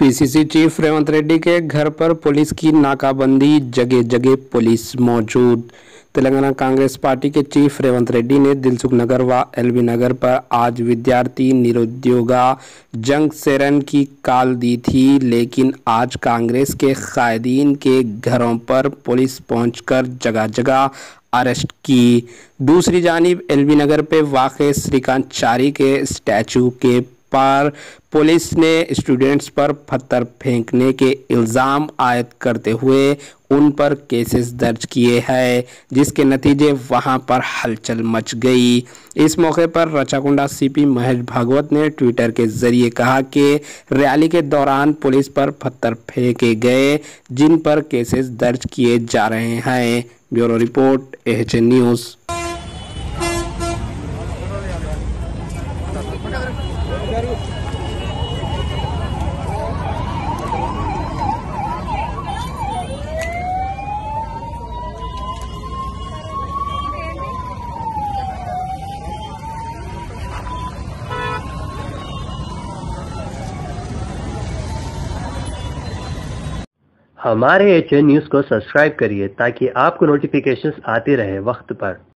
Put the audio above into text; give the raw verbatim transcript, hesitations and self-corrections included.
PCC chief Revanth Reddy के घर पर पुलिस की नाकाबंदी, जगह जगह पुलिस मौजूद। तेलंगाना कांग्रेस पार्टी के चीफ रेवंत रेड्डी ने दिलसुख नगर व एलबी नगर पर आज विद्यार्थी निरुद्योगा जंग सेरन की काल दी थी, लेकिन आज कांग्रेस के कायदीन के घरों पर पुलिस पहुंचकर जगह जगह अरेस्ट की। दूसरी जानिब एलबी नगर पे वाक़ श्रीकांत चारी के स्टैचू के पर पुलिस ने स्टूडेंट्स पर पत्थर फेंकने के इल्ज़ाम आयद करते हुए उन पर केसेस दर्ज किए हैं, जिसके नतीजे वहां पर हलचल मच गई। इस मौके पर रचाकुंडा सीपी महेश भागवत ने ट्विटर के जरिए कहा कि रैली के दौरान पुलिस पर पत्थर फेंके गए, जिन पर केसेस दर्ज किए जा रहे हैं। Bureau report, AHN news. हमारे एएचएन न्यूज़ को सब्सक्राइब करिए ताकि आपको नोटिफिकेशंस आते रहे वक्त पर।